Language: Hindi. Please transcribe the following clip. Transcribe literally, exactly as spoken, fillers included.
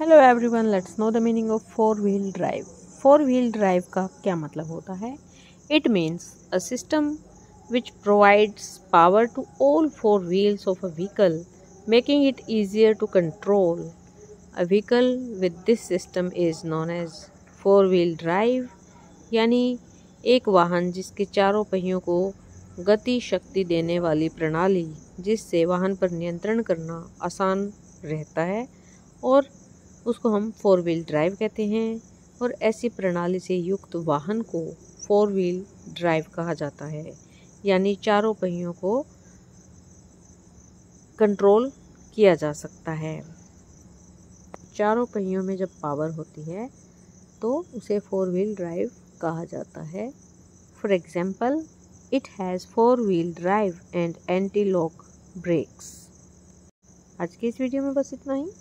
Hello everyone, let's know the meaning of four wheel drive. Four wheel drive का क्या मतलब होता है? It means a system which provides power to all four wheels of a vehicle, making it easier to control. A vehicle with this system is known as four wheel drive, यानी एक वाहन जिसके चारों पहियों को गति शक्ति देने वाली प्रणाली, जिससे वाहन पर नियंत्रण करना आसान रहता है, और उसको हम फोर व्हील ड्राइव कहते हैं। और ऐसी प्रणाली से युक्त वाहन को फोर व्हील ड्राइव कहा जाता है, यानी चारों पहियों को कंट्रोल किया जा सकता है। चारों पहियों में जब पावर होती है तो उसे फोर व्हील ड्राइव कहा जाता है। For example, it has four wheel drive and anti lock brakes. आज की इस वीडियो में बस इतना ही।